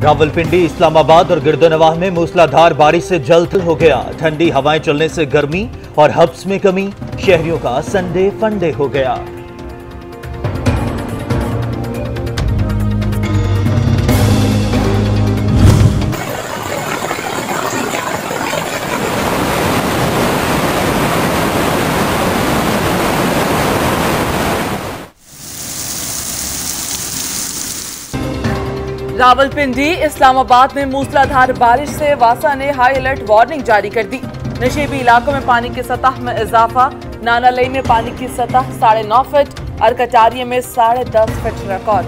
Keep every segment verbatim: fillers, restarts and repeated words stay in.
रावलपिंडी, इस्लामाबाद और गिरदोनवाह में मूसलाधार बारिश से जल थल हो गया। ठंडी हवाएं चलने से गर्मी और हब्स में कमी। शहरियों का संडे फंडे हो गया। रावलपिंडी, इस्लामाबाद में मूसलाधार बारिश से वासा ने हाई अलर्ट वार्निंग जारी कर दी। नशेबी इलाकों में पानी की सतह में इजाफा। नानालई में पानी की सतह साढ़े नौ फीट और कटारिया में साढ़े दस फीट रिकॉर्ड।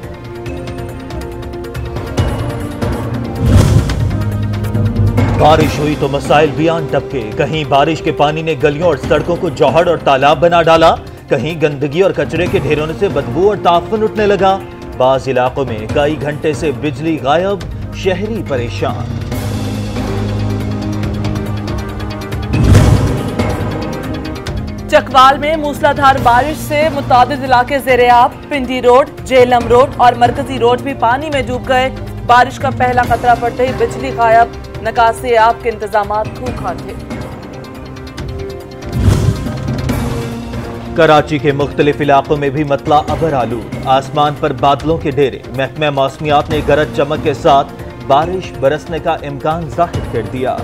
बारिश हुई तो मसाइल बियान टपके। कहीं बारिश के पानी ने गलियों और सड़कों को जौहड़ और तालाब बना डाला, कहीं गंदगी और कचरे के ढेरों से बदबू और ताफन उठने लगा। बाज इलाकों में कई घंटे से बिजली गायब, शहरी परेशान। चकवाल में मूसलाधार बारिश से मुतादिद इलाके ज़ेरे-आब। पिंडी रोड, जेलम रोड और मरकजी रोड भी पानी में डूब गए। बारिश का पहला खतरा पड़ते ही बिजली गायब। निकासी आब के इंतजामात खूब थे। कराची के मुख्तलिफ इलाकों में भी मतला अबर आलूद। आसमान पर बादलों के डेरे। महकमा मौसमियात ने गरज चमक के साथ बारिश बरसने का इम्कान जाहिर कर दिया।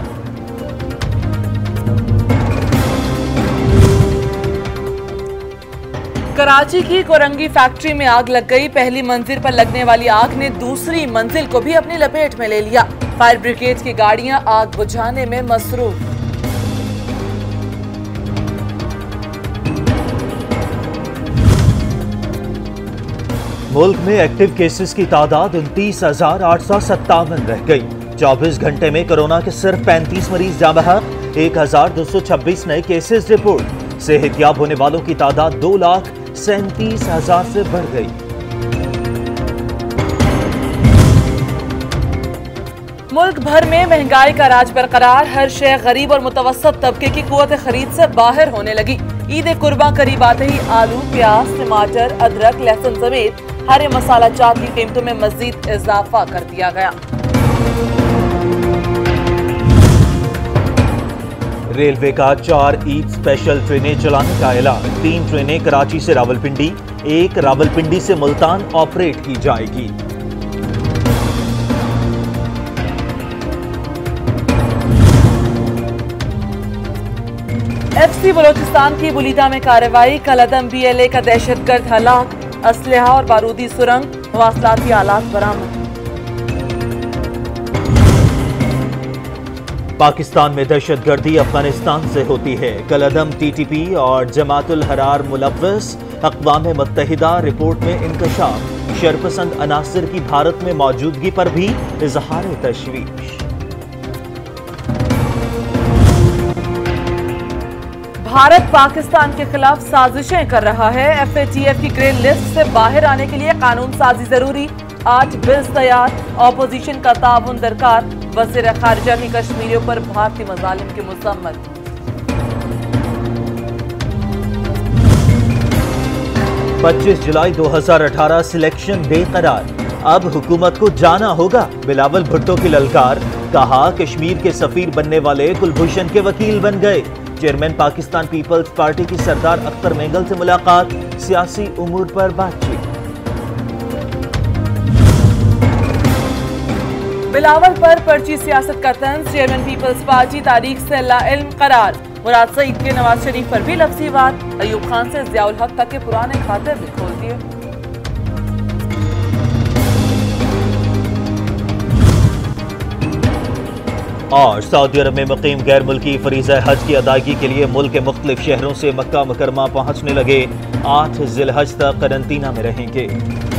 कराची की कोरंगी फैक्ट्री में आग लग गई। पहली मंजिल पर लगने वाली आग ने दूसरी मंजिल को भी अपनी लपेट में ले लिया। फायर ब्रिगेड की गाड़ियां आग बुझाने में मसरूफ। मुल्क में एक्टिव केसेस की तादाद उनतीस हजार आठ सौ सत्तावन रह गई। चौबीस घंटे में कोरोना के सिर्फ पैंतीस मरीज जाँ बहक। एक हजार दो सौ छब्बीस नए केसेस रिपोर्ट। सेहतियाब होने वालों की तादाद दो लाख सैंतीस हजार से बढ़ गई। मुल्क भर में महंगाई का राज बरकरार। हर शय गरीब और मुतवस्सत तबके की कुव्वत खरीद से बाहर होने लगी। ईद कुर्बान करीब आते ही आलू, प्याज, टमाटर, अदरक, लहसुन समेत हरे मसाला जात की कीमतों में मजीद इजाफा कर दिया गया। रेलवे का चार ईद स्पेशल ट्रेनें चलाने का ऐलान। तीन ट्रेनें कराची से रावलपिंडी, एक रावलपिंडी से मुल्तान ऑपरेट की जाएगी। एफसी बलोचिस्तान की बुलीदा में कार्रवाई। कलअदम बी एल ए का दहशतगर्द हलाक। असलहा और बारूदी सुरंग, मवासलाती आलात बरामद। पाकिस्तान में दहशतगर्दी अफगानिस्तान से होती है। कलअदम टी टी पी और जमातुल हरार मुलव्वस। अक़वाम मुत्तहिदा रिपोर्ट में इंकशाफ। शरपसंद अनासिर की भारत में मौजूदगी पर भी इजहार तशवीश। भारत पाकिस्तान के खिलाफ साजिशें कर रहा है। एफ ए टी एफ की ग्रे लिस्ट से बाहर आने के लिए कानून साजी जरूरी। आज बिल्स तैयार। ऑपोजिशन का ताउन दरकार। वज़ीर खारिजा की कश्मीरियों पर भारतीय मज़ालिम की मुज़म्मत। पच्चीस जुलाई दो हजार अठारह सिलेक्शन बेकरार। अब हुकूमत को जाना होगा। बिलावल भुट्टो की ललकार। कहा कश्मीर के सफीर बनने वाले कुलभूषण के वकील बन गए। चेयरमैन पाकिस्तान पीपल्स पार्टी की सरदार अख्तर मेंगल से मुलाकात। सियासी उमूर पर बातचीत। बिलावल पर पर्ची सियासत का तंज। चेयरमैन पीपल्स पार्टी तारीख से लाइल्म करार। मुराद सईद के नवाज शरीफ पर भी लफ्ज़ी वार। अयूब खान से ज़ियाउल हक तक के पुराने खाते भी खोल दिए। और सऊदी अरब में मुकीम गैर मुल्की फरीज़ा हज की अदायगी के लिए मुल्क के मुख्तलिफ शहरों से मक्का मुकरमा पहुंचने लगे। आठ ज़िलहज तक करंतना में रहेंगे।